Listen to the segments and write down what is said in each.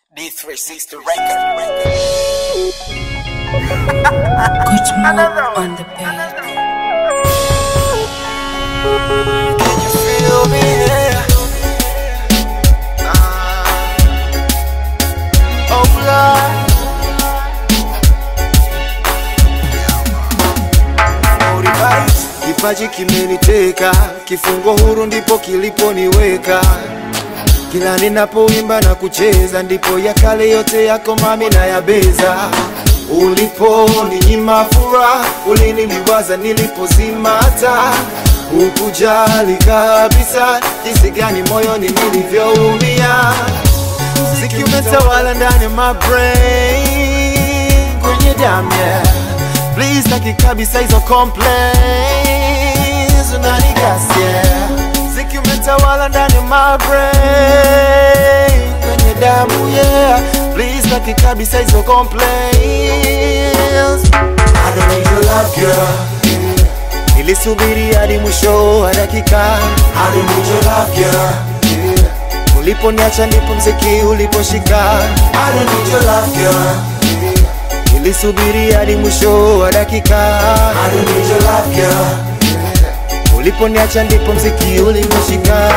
D360 record. Good mood on the bed. Can you feel me? Oh Lord. Kipaji kimeniteka, kifungo huru ndipo kiliponiweka. Kila ninapoimba na kucheza ndipo ya kale yote yako mami na yabeza. Uliponinyima furaha, uliniliwaza nilipozimata. Hukujali kabisa jinsi gani moyoni nilivyoumia. Muziki umetawala ndani ya my brain, kwenye damu yeah. Please taki kabisa hizo complaints unanigas yeah. Muziki umetawala ndani ya my brain, kwenye damu yeah. Please taki kabisa hizo complaints. I don't need your love girl. Nilisubiri hadi mwisho wa dakika. I don't need your love girl. Uliponiacha ndipo muziki uliposhika. I don't need your love girl. Nilisubiri hadi mwisho wa dakika. I don't need your love girl. Uliponiacha ndipo muziki uliposhika.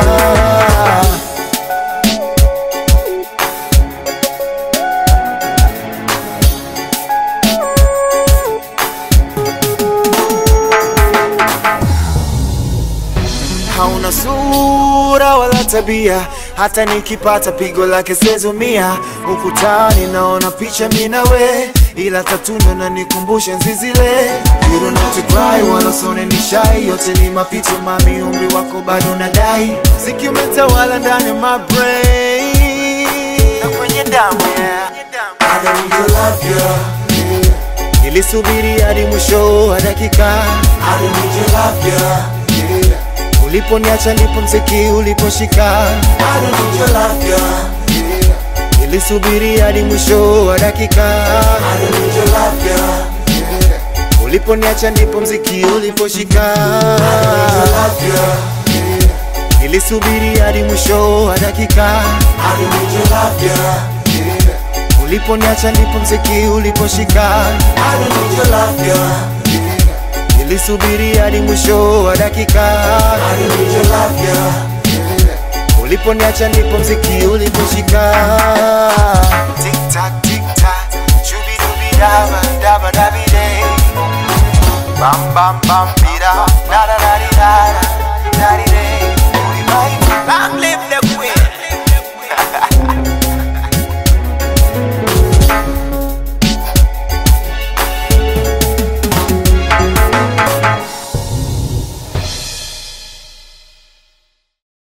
Hauna sura wala tabia, hata nikipata pigo lake sezumia. Ukutani naona picha mimi na we, ila tatundo na nikumbusha nzizile. You don't have to cry wala usone ni shy, yote ni mapito mami, umri wako bado nadai. Muziki umetawala ndani ya my brain, na kwenye damu yeah. I don't need your love girl. Nilisubiri hadi mwisho wa dakika. I don't need your love girl. Uliponiacha ndipo muziki uliposhika. I don't need your love girl. Nilisubiri hadi mwisho wa dakika. I don't need your love girl. Uliponiacha ndipo muziki uliposhika. I don't need your love girl. Nilisubiri hadi mwisho wa dakika. I don't need your love girl. Uliponiacha ndipo muziki uliposhika. I don't need your love girl. Nilisubiri hadi mwisho wa dakika. I don't need your love girl. Uliponiacha ndipo muziki uliposhika. Tick tack tick tack, chubi dubi daba daba dabi day. Bam bam bam.